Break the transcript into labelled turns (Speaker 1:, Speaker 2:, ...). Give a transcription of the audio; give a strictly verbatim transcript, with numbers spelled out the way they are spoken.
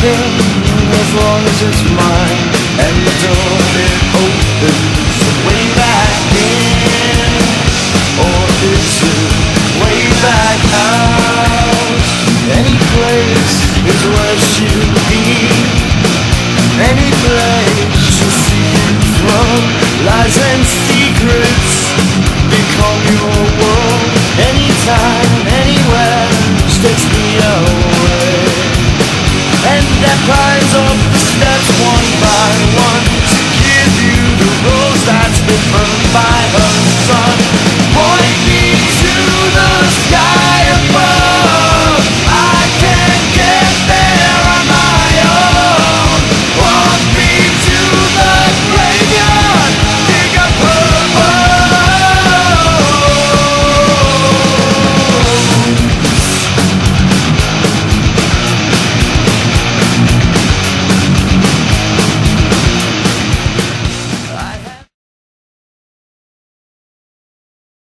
Speaker 1: open as long as it's mine, and the door it opens way back in, or is it way back out? Any place is where she'll be, any place she'll see you from. Lies and secrets become your world. Anytime, anywhere, takes me away. And that climbs up the steps one by one to give you the rose that's been burned by her sun.